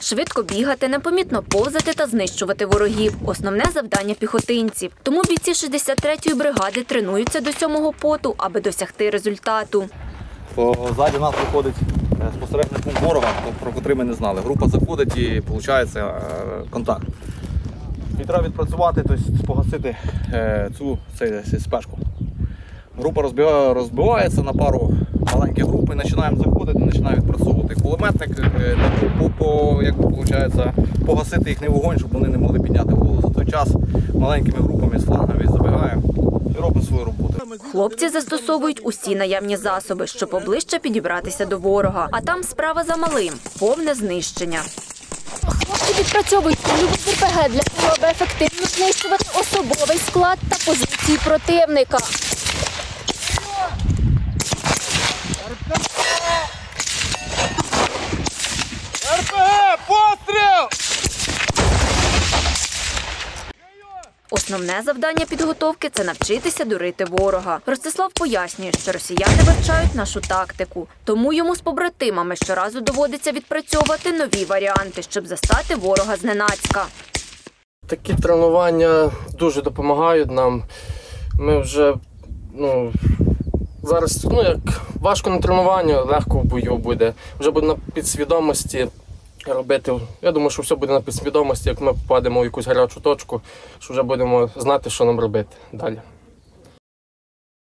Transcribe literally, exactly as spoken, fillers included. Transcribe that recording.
Швидко бігати, непомітно повзати та знищувати ворогів – основне завдання піхотинців. Тому бійці шістдесят третьої бригади тренуються до сьомого поту, аби досягти результату. Ззаді нас виходить спостережний пункт ворога, про котрий ми не знали. Група заходить і виходить контакт. І треба відпрацювати, тобто погасити цю цей, спешку. Група розбивається на пару маленьких груп і починаємо заходити, починаємо відпрацьовувати. Кулеметник, по, по, як виходить, погасити їхній вогонь, щоб вони не могли підняти голову. За той час маленькими групами з флангами забігаємо і робимо свою роботу. Хлопці застосовують усі наявні засоби, щоб поближче підібратися до ворога. А там справа за малим – повне знищення. Хлопці відпрацьовують польову РПГ для того, аби ефективно знищувати особовий склад та позиції противника. РПГ! Постріл! Основне завдання підготовки – це навчитися дурити ворога. Ростислав пояснює, що росіяни вивчають нашу тактику. Тому йому з побратимами щоразу доводиться відпрацьовувати нові варіанти, щоб застати ворога зненацька. Такі тренування дуже допомагають нам. Ми вже, ну, зараз, ну, як важко на тренуванні, легко в бою буде. Вже буде на підсвідомості робити. Я думаю, що все буде на підсвідомості, як ми попадемо в якусь гарячу точку, що вже будемо знати, що нам робити далі.